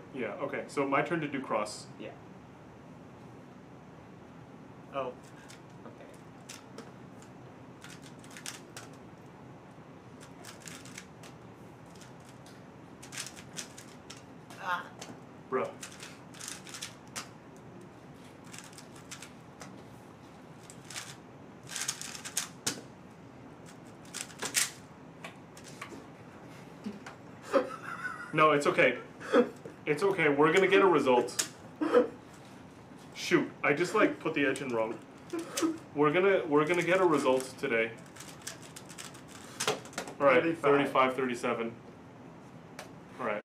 Yeah, okay. So my turn to do cross. Yeah. Oh. Okay. Ah. Bruh. No, it's okay. It's okay. We're gonna get a result. Shoot, I just like put the edge in wrong. We're gonna get a result today. All right, 35, 37.